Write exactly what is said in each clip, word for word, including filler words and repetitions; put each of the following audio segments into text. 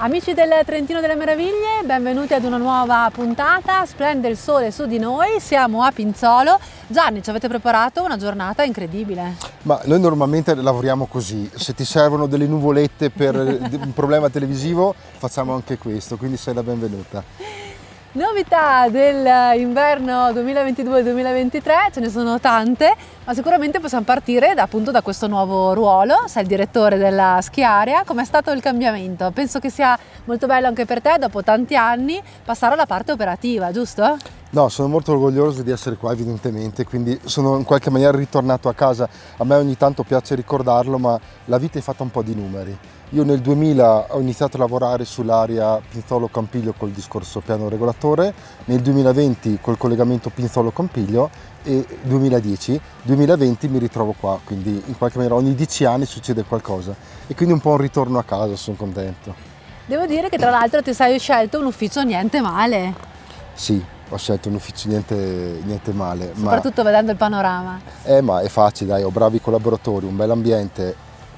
Amici del Trentino delle Meraviglie, benvenuti ad una nuova puntata. Splende il sole su di noi, siamo a Pinzolo. Gianni, ci avete preparato una giornata incredibile. Ma noi normalmente lavoriamo così, se ti servono delle nuvolette per un problema televisivo facciamo anche questo, quindi sei la benvenuta. Novità dell'inverno duemilaventidue duemilaventitré, ce ne sono tante, ma sicuramente possiamo partire da, appunto da questo nuovo ruolo. Sei il direttore della Schiaria. Com'è stato il cambiamento? Penso che sia molto bello anche per te, dopo tanti anni, passare alla parte operativa, giusto? No, sono molto orgoglioso di essere qua evidentemente, quindi sono in qualche maniera ritornato a casa. A me ogni tanto piace ricordarlo, ma la vita è fatta un po' di numeri. Io nel duemila ho iniziato a lavorare sull'area Pinzolo-Campiglio col discorso piano regolatore, nel duemilaventi col collegamento Pinzolo-Campiglio e duemiladieci duemilaventi mi ritrovo qua, quindi in qualche maniera ogni dieci anni succede qualcosa e quindi un po' un ritorno a casa, sono contento. Devo dire che tra l'altro ti sei scelto un ufficio niente male. Sì, ho scelto un ufficio niente, niente male. Soprattutto ma, vedendo il panorama. Eh ma è facile, dai, ho bravi collaboratori, un bel ambiente,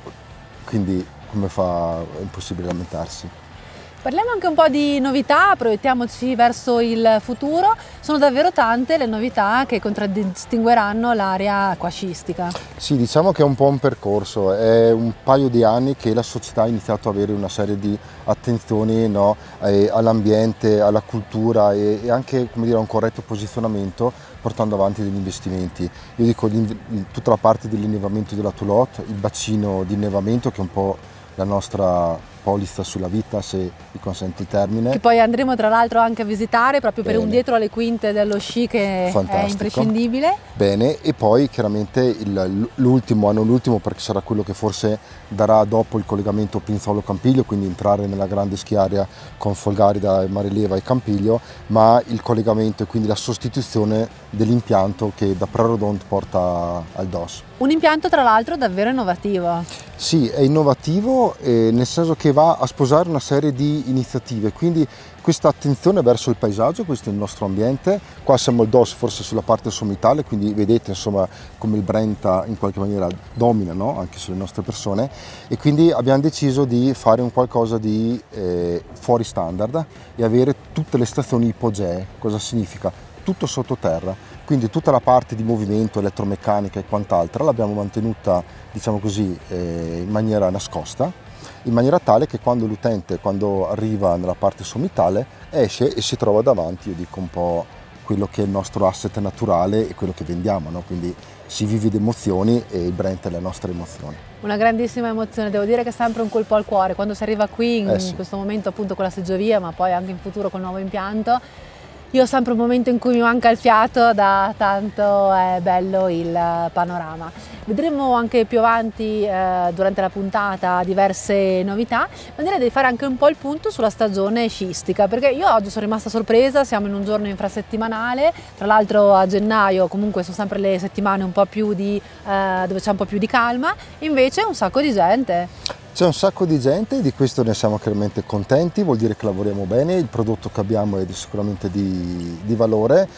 quindi come fa, è impossibile lamentarsi. Parliamo anche un po' di novità, proiettiamoci verso il futuro. Sono davvero tante le novità che contraddistingueranno l'area acquascistica. Sì, diciamo che è un po' un percorso, è un paio di anni che la società ha iniziato ad avere una serie di attenzioni, no, all'ambiente, alla cultura e, e anche, come dire, a un corretto posizionamento portando avanti degli investimenti. Io dico tutta la parte dell'innevamento della Toulotte, il bacino di innevamento che è un po' la nostra polizza sulla vita, se mi consente il termine. Che poi andremo tra l'altro anche a visitare proprio Bene. per un dietro alle quinte dello sci che Fantastico. È imprescindibile. Bene, e poi chiaramente l'ultimo, anno l'ultimo perché sarà quello che forse darà dopo il collegamento Pinzolo-Campiglio, quindi entrare nella grande Schiaria con Folgarida, Marileva e Campiglio, ma il collegamento e quindi la sostituzione dell'impianto che da Prarodont porta al D O S. Un impianto tra l'altro davvero innovativo. Sì, è innovativo eh, nel senso che va a sposare una serie di iniziative, quindi questa attenzione verso il paesaggio, questo è il nostro ambiente. Qua siamo il D O S forse sulla parte sommitale, quindi vedete insomma come il Brenta in qualche maniera domina, no? Anche sulle nostre persone, e quindi abbiamo deciso di fare un qualcosa di eh, fuori standard e avere tutte le stazioni ipogee. Cosa significa? Tutto sottoterra, quindi tutta la parte di movimento, elettromeccanica e quant'altro l'abbiamo mantenuta, diciamo così, eh, in maniera nascosta, in maniera tale che quando l'utente, quando arriva nella parte sommitale, esce e si trova davanti, io dico un po' quello che è il nostro asset naturale e quello che vendiamo, no? Quindi si vive di emozioni e il Brent è la nostra emozione. Una grandissima emozione, devo dire che è sempre un colpo al cuore quando si arriva qui in, eh sì. in questo momento appunto con la seggiovia, ma poi anche in futuro col nuovo impianto. Io ho sempre un momento in cui mi manca il fiato, da tanto è bello il panorama. Vedremo anche più avanti eh, durante la puntata diverse novità, ma direi di fare anche un po' il punto sulla stagione sciistica, perché io oggi sono rimasta sorpresa, siamo in un giorno infrasettimanale, tra l'altro a gennaio comunque sono sempre le settimane un po' più di, eh, dove c'è un po' più di calma, invece un sacco di gente. C'è un sacco di gente, di questo ne siamo chiaramente contenti, vuol dire che lavoriamo bene, il prodotto che abbiamo è sicuramente di, di valore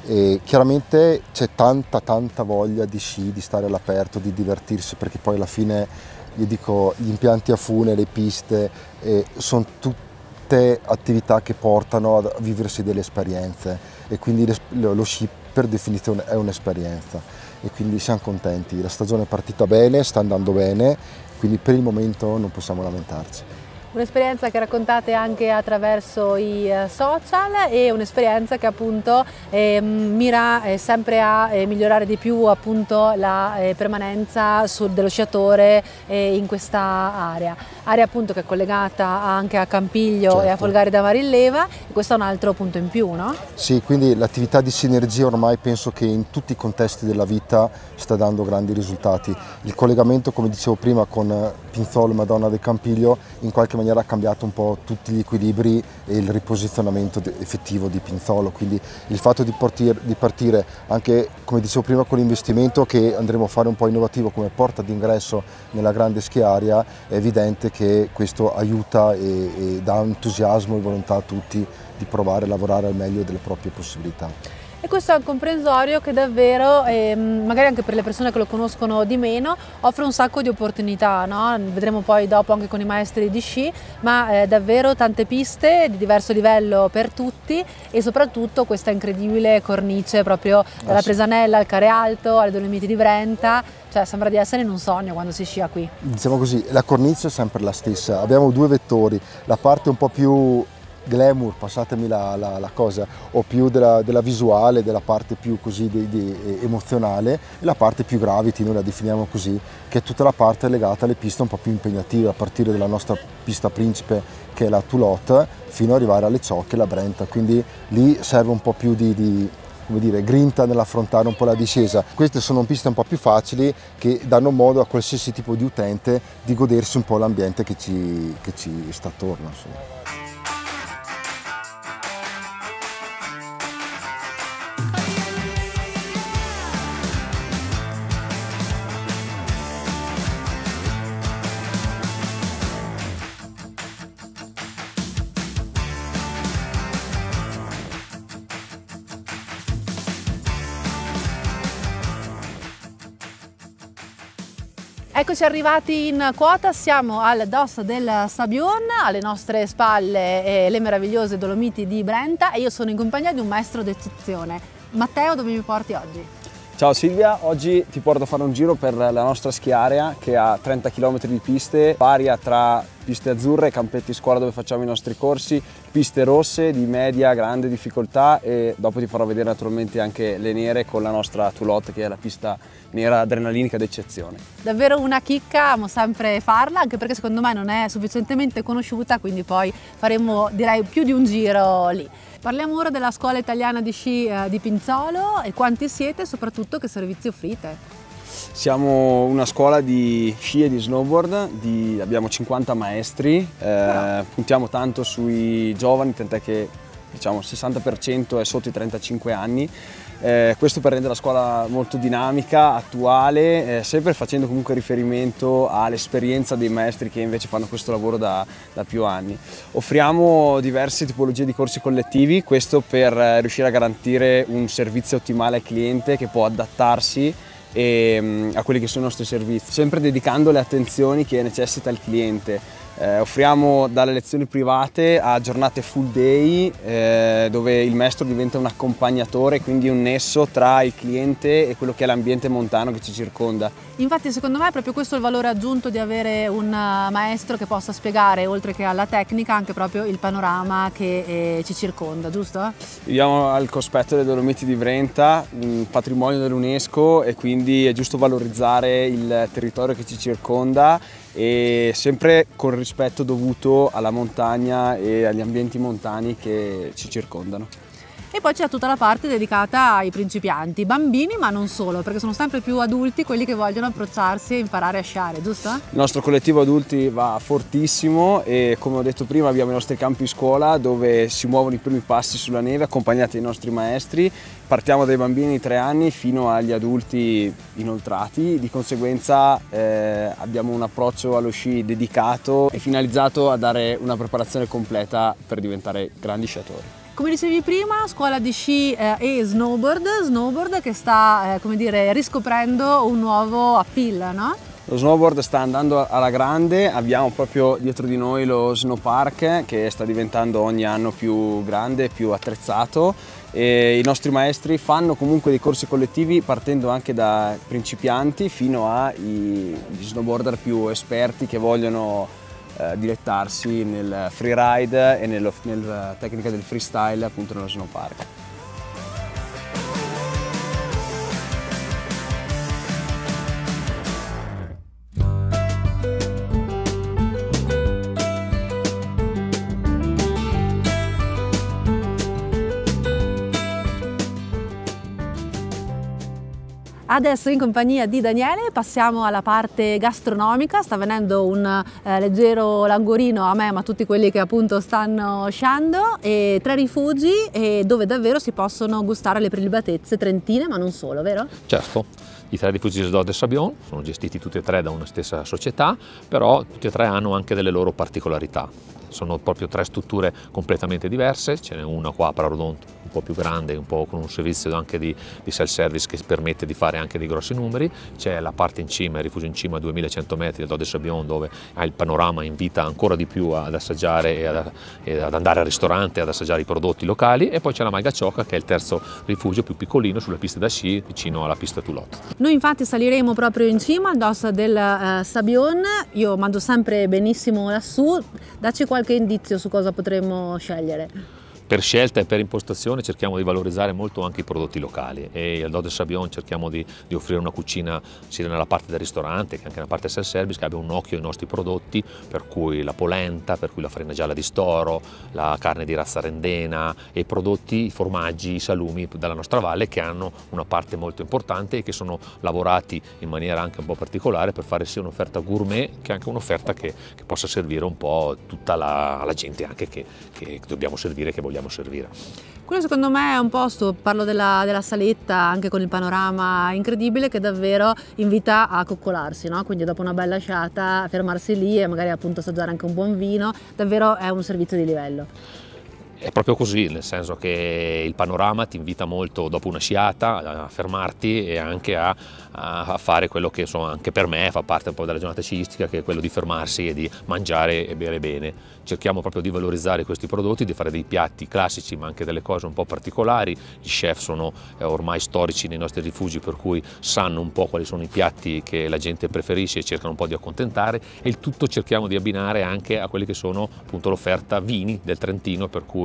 e chiaramente c'è tanta tanta voglia di sci, di stare all'aperto, di divertirsi, perché poi alla fine io dico gli impianti a fune, le piste, eh, sono tutte attività che portano a viversi delle esperienze e quindi lo sci per definizione è un'esperienza e quindi siamo contenti, la stagione è partita bene, sta andando bene. Quindi per il momento non possiamo lamentarci. Un'esperienza che raccontate anche attraverso i social e un'esperienza che appunto eh, mira eh, sempre a eh, migliorare di più appunto la eh, permanenza sul, dello sciatore eh, in questa area. Area appunto che è collegata anche a Campiglio certo. e a Folgarida Marileva, e questo è un altro punto in più, no? Sì, quindi l'attività di sinergia ormai penso che in tutti i contesti della vita sta dando grandi risultati. Il collegamento, come dicevo prima, con Pinzolo Madonna del Campiglio in qualche maniera ha cambiato un po' tutti gli equilibri e il riposizionamento effettivo di Pinzolo, quindi il fatto di partire, di partire anche, come dicevo prima, con l'investimento che andremo a fare un po' innovativo come porta d'ingresso nella grande Schiaria, è evidente che questo aiuta e, e dà entusiasmo e volontà a tutti di provare a lavorare al meglio delle proprie possibilità. e questo è un comprensorio che davvero, eh, magari anche per le persone che lo conoscono di meno, offre un sacco di opportunità, no? Vedremo poi dopo anche con i maestri di sci, ma eh, davvero tante piste di diverso livello per tutti e soprattutto questa incredibile cornice proprio dalla Presanella al Care Alto alle Dolomiti di Brenta, cioè sembra di essere in un sogno quando si scia qui. Diciamo così, la cornice è sempre la stessa, abbiamo due vettori, la parte un po' più glamour, passatemi la, la, la cosa, o più della, della visuale, della parte più così di, di, emozionale, e la parte più gravity, noi la definiamo così, che è tutta la parte legata alle piste un po' più impegnative, a partire dalla nostra pista principe che è la Toulotte, fino ad arrivare alle Ciocche e la Brenta, quindi lì serve un po' più di, di come dire, grinta nell'affrontare un po' la discesa. Queste sono piste un po' più facili che danno modo a qualsiasi tipo di utente di godersi un po' l'ambiente che ci, che ci sta attorno. Insomma. Eccoci arrivati in quota, siamo al Dos del Sabion, alle nostre spalle eh, le meravigliose Dolomiti di Brenta e io sono in compagnia di un maestro d'eccezione. Matteo, dove mi porti oggi? Ciao Silvia, oggi ti porto a fare un giro per la nostra schiarea che ha trenta chilometri di piste, varia tra piste azzurre, campetti scuola dove facciamo i nostri corsi, piste rosse di media, grande difficoltà e dopo ti farò vedere naturalmente anche le nere con la nostra Toulotte che è la pista nera adrenalinica d'eccezione. Davvero una chicca, amo sempre farla anche perché secondo me non è sufficientemente conosciuta, quindi poi faremo direi più di un giro lì. Parliamo ora della scuola italiana di sci eh, di Pinzolo e quanti siete e soprattutto che servizi offrite. Siamo una scuola di sci e di snowboard, di, abbiamo cinquanta maestri, eh, puntiamo tanto sui giovani, tant'è che diciamo il sessanta per cento è sotto i trentacinque anni. Eh, questo per rendere la scuola molto dinamica, attuale, eh, sempre facendo comunque riferimento all'esperienza dei maestri che invece fanno questo lavoro da, da più anni. Offriamo diverse tipologie di corsi collettivi, questo per eh, riuscire a garantire un servizio ottimale al cliente che può adattarsi e, um, a quelli che sono i nostri servizi, sempre dedicando le attenzioni che necessita il cliente. Eh, offriamo dalle lezioni private a giornate full day eh, dove il maestro diventa un accompagnatore, quindi un nesso tra il cliente e quello che è l'ambiente montano che ci circonda. Infatti secondo me è proprio questo il valore aggiunto di avere un maestro che possa spiegare oltre che alla tecnica anche proprio il panorama che eh, ci circonda, giusto? Viviamo al cospetto delle Dolomiti di Brenta, un patrimonio dell'UNESCO e quindi è giusto valorizzare il territorio che ci circonda e sempre con rispetto dovuto alla montagna e agli ambienti montani che ci circondano. E poi c'è tutta la parte dedicata ai principianti, bambini ma non solo, perché sono sempre più adulti quelli che vogliono approcciarsi e imparare a sciare, giusto? Il nostro collettivo adulti va fortissimo e come ho detto prima abbiamo i nostri campi scuola dove si muovono i primi passi sulla neve accompagnati dai nostri maestri. Partiamo dai bambini di tre anni fino agli adulti inoltrati, di conseguenza eh, abbiamo un approccio allo sci dedicato e finalizzato a dare una preparazione completa per diventare grandi sciatori. Come dicevi prima, scuola di sci eh, e snowboard, snowboard che sta eh, come dire, riscoprendo un nuovo appeal, no? Lo snowboard sta andando alla grande, abbiamo proprio dietro di noi lo snowpark che sta diventando ogni anno più grande, più attrezzato e i nostri maestri fanno comunque dei corsi collettivi partendo anche da principianti fino agli snowboarder più esperti che vogliono eh, dilettarsi nel freeride e nella nel tecnica del freestyle appunto nello snowpark. Adesso in compagnia di Daniele passiamo alla parte gastronomica, sta venendo un eh, leggero languorino a me ma a tutti quelli che appunto stanno sciando, e tre rifugi e dove davvero si possono gustare le prelibatezze trentine ma non solo, vero? Certo, i tre rifugi del Dos del Sabion sono gestiti tutti e tre da una stessa società, però tutti e tre hanno anche delle loro particolarità. Sono proprio tre strutture completamente diverse, ce n'è una qua a Prarodonto un po' più grande, un po' con un servizio anche di, di self-service che permette di fare anche dei grossi numeri. C'è la parte in cima, il rifugio in cima a duemilacento metri del Dode Sabion, dove ha il panorama, invita ancora di più ad assaggiare e ad, e ad andare al ristorante, ad assaggiare i prodotti locali. E poi c'è la Malga Ciocca, che è il terzo rifugio più piccolino sulle piste da sci vicino alla pista Toulotte. Noi infatti saliremo proprio in cima al Dos del uh, Sabion. Io mangio sempre benissimo lassù, dacci qualche indizio su cosa potremmo scegliere. Per scelta e per impostazione cerchiamo di valorizzare molto anche i prodotti locali, e al Dode Sabion cerchiamo di, di offrire una cucina sia nella parte del ristorante che anche nella parte self-service che abbia un occhio ai nostri prodotti, per cui la polenta, per cui la farina gialla di storo, la carne di razza rendena e i prodotti, i formaggi, i salumi dalla nostra valle, che hanno una parte molto importante e che sono lavorati in maniera anche un po' particolare per fare sia un'offerta gourmet che anche un'offerta che, che possa servire un po' tutta la, la gente anche che, che dobbiamo servire, che vogliamo servire. Quello secondo me è un posto, parlo della, della saletta, anche con il panorama incredibile, che davvero invita a coccolarsi, no? Quindi dopo una bella sciata fermarsi lì e magari appunto assaggiare anche un buon vino, davvero è un servizio di livello. È proprio così, nel senso che il panorama ti invita molto dopo una sciata a fermarti e anche a, a fare quello che insomma anche per me fa parte un po' della giornata sciistica, che è quello di fermarsi e di mangiare e bere bene. Cerchiamo proprio di valorizzare questi prodotti, di fare dei piatti classici ma anche delle cose un po' particolari. Gli chef sono eh, ormai storici nei nostri rifugi, per cui sanno un po' quali sono i piatti che la gente preferisce e cercano un po' di accontentare, e il tutto cerchiamo di abbinare anche a quelli che sono appunto l'offerta vini del Trentino, per cui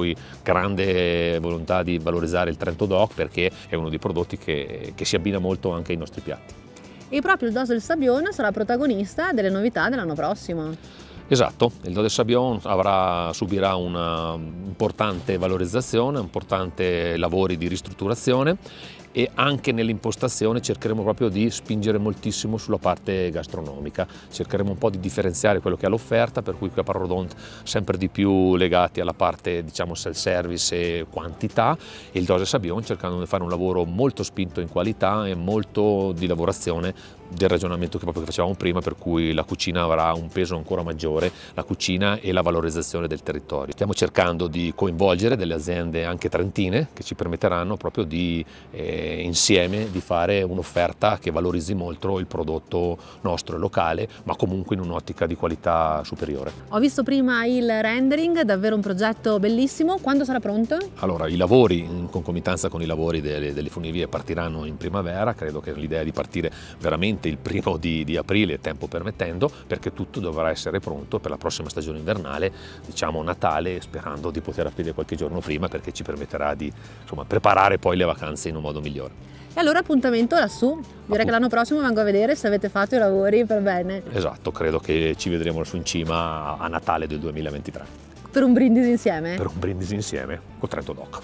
grande volontà di valorizzare il Trento DOC, perché è uno dei prodotti che, che si abbina molto anche ai nostri piatti. E proprio il Dos del Sabion sarà protagonista delle novità dell'anno prossimo. Esatto, il Dode Sabion avrà, subirà una importante valorizzazione, importanti lavori di ristrutturazione, e anche nell'impostazione cercheremo proprio di spingere moltissimo sulla parte gastronomica. Cercheremo un po' di differenziare quello che è l'offerta, per cui qui a Parrodont sempre di più legati alla parte, diciamo, self-service e quantità, e il Dode Sabion cercando di fare un lavoro molto spinto in qualità e molto di lavorazione del ragionamento che proprio che facevamo prima, per cui la cucina avrà un peso ancora maggiore, la cucina e la valorizzazione del territorio. Stiamo cercando di coinvolgere delle aziende anche trentine che ci permetteranno proprio di eh, insieme di fare un'offerta che valorizzi molto il prodotto nostro e locale, ma comunque in un'ottica di qualità superiore. Ho visto prima il rendering, davvero un progetto bellissimo. Quando sarà pronto? Allora, i lavori in concomitanza con i lavori delle, delle funivie partiranno in primavera. Credo che l'idea è di partire veramente il primo di, di aprile, tempo permettendo, perché tutto dovrà essere pronto per la prossima stagione invernale, diciamo Natale, sperando di poter aprire qualche giorno prima, perché ci permetterà di insomma, preparare poi le vacanze in un modo migliore. E allora appuntamento lassù, direi che l'anno prossimo vengo a vedere se avete fatto i lavori per bene. Esatto, credo che ci vedremo lassù in cima a Natale del duemilaventitré. Per un brindisi insieme? Per un brindisi insieme con Trento DOC.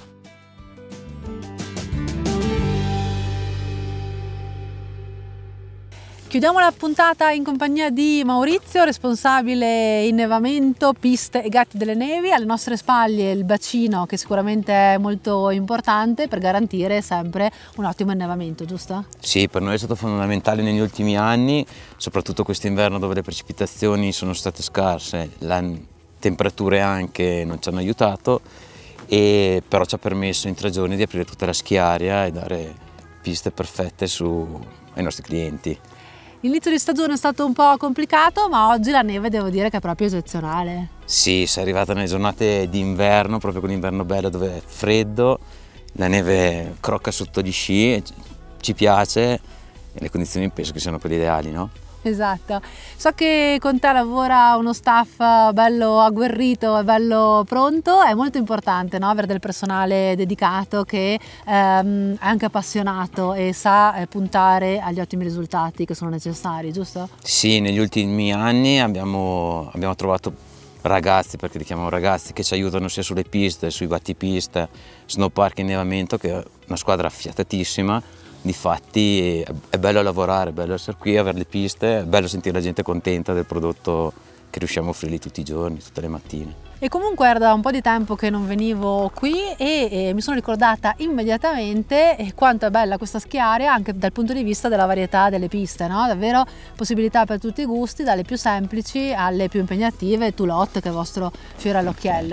Chiudiamo la puntata in compagnia di Maurizio, responsabile innevamento, piste e gatti delle nevi. Alle nostre spalle il bacino, che sicuramente è molto importante per garantire sempre un ottimo innevamento, giusto? Sì, per noi è stato fondamentale negli ultimi anni, soprattutto quest'inverno dove le precipitazioni sono state scarse, le temperature anche non ci hanno aiutato, e però ci ha permesso in tre giorni di aprire tutta la schiaria e dare piste perfette su, ai nostri clienti. L'inizio di stagione è stato un po' complicato, ma oggi la neve devo dire che è proprio eccezionale. Sì, si è arrivata nelle giornate d'inverno, proprio quell'inverno bello dove è freddo, la neve crocca sotto gli sci, ci piace e le condizioni penso che siano quelle ideali, no? Esatto. So che con te lavora uno staff bello agguerrito e bello pronto. È molto importante, no? Avere del personale dedicato che ehm, è anche appassionato e sa eh, puntare agli ottimi risultati che sono necessari, giusto? Sì, negli ultimi anni abbiamo, abbiamo trovato ragazzi, perché li chiamiamo ragazzi, che ci aiutano sia sulle piste, sui battipiste, snowpark e innevamento, che è una squadra affiatatissima. Difatti è bello lavorare, è bello essere qui, avere le piste, è bello sentire la gente contenta del prodotto che riusciamo a offrirgli tutti i giorni, tutte le mattine. E comunque era da un po' di tempo che non venivo qui e, e mi sono ricordata immediatamente quanto è bella questa schiaria anche dal punto di vista della varietà delle piste, no? Davvero possibilità per tutti i gusti, dalle più semplici alle più impegnative, Toulotte che è il vostro fiore all'occhiello.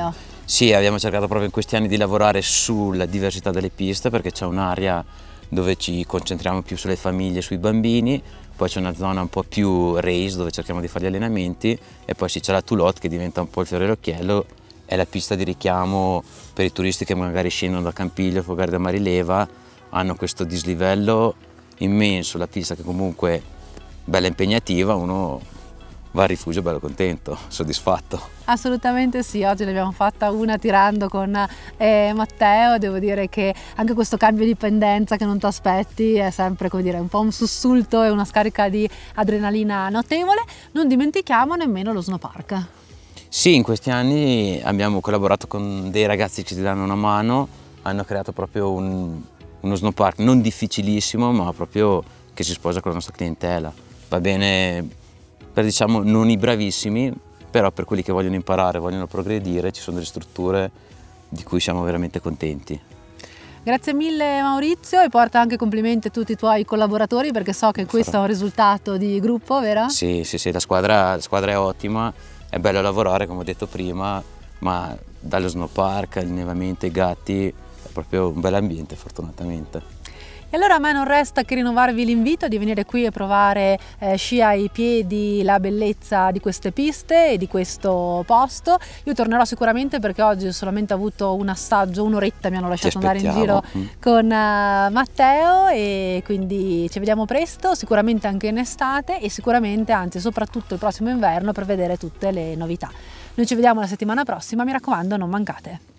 Sì, abbiamo cercato proprio in questi anni di lavorare sulla diversità delle piste, perché c'è un'area dove ci concentriamo più sulle famiglie, sui bambini, poi c'è una zona un po' più race dove cerchiamo di fare gli allenamenti, e poi sì, c'è la Toulotte che diventa un po' il fiore all'occhiello, è la pista di richiamo per i turisti che magari scendono da Campiglio, Fogarda e Marileva, hanno questo dislivello immenso, la pista che comunque è bella impegnativa, uno va al rifugio bello contento, soddisfatto. Assolutamente sì, oggi ne abbiamo fatta una tirando con eh, Matteo. Devo dire che anche questo cambio di pendenza che non ti aspetti è sempre, come dire, un po' un sussulto e una scarica di adrenalina notevole. Non dimentichiamo nemmeno lo snowpark. Sì, in questi anni abbiamo collaborato con dei ragazzi che ci danno una mano, hanno creato proprio un, uno snowpark non difficilissimo, ma proprio che si sposa con la nostra clientela. Va bene per, diciamo, non i bravissimi, però per quelli che vogliono imparare, vogliono progredire, ci sono delle strutture di cui siamo veramente contenti. Grazie mille Maurizio, e porta anche complimenti a tutti i tuoi collaboratori, perché so che questo è un risultato di gruppo, vero? Sì, sì, sì, la squadra, la squadra è ottima, è bello lavorare come ho detto prima, ma dallo snowpark, all'allevamento, ai gatti, è proprio un bel ambiente fortunatamente. E allora a me non resta che rinnovarvi l'invito di venire qui a provare eh, sci ai piedi, la bellezza di queste piste e di questo posto. Io tornerò sicuramente, perché oggi ho solamente avuto un assaggio, un'oretta mi hanno lasciato andare in giro con uh, Matteo, e quindi ci vediamo presto, sicuramente anche in estate, e sicuramente, anzi soprattutto il prossimo inverno, per vedere tutte le novità. Noi ci vediamo la settimana prossima, mi raccomando non mancate.